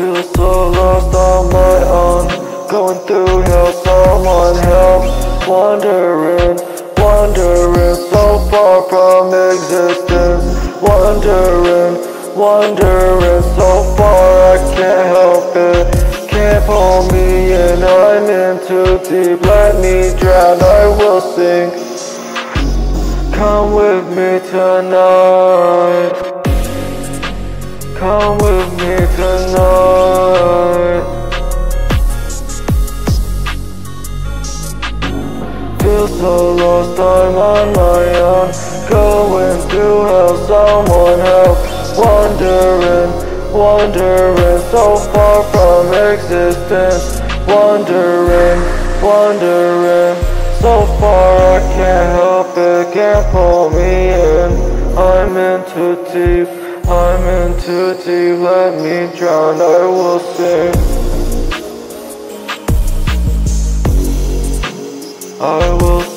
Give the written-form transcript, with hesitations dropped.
Feel so lost on my own, going through hell, someone help. Wondering, wondering, so far from existence. Wondering, wondering, so far I can't help it. Can't pull me in, I'm in too deep. Let me drown, I will sink. Come with me tonight. Come with me tonight. Feel so lost, I'm on my own, going through hell, someone help. Wondering, wondering, so far from existence. Wondering, wondering, so far I can't help it. Can't pull me in, I'm in too deep. I'm in too deep, let me drown, I will sink. I will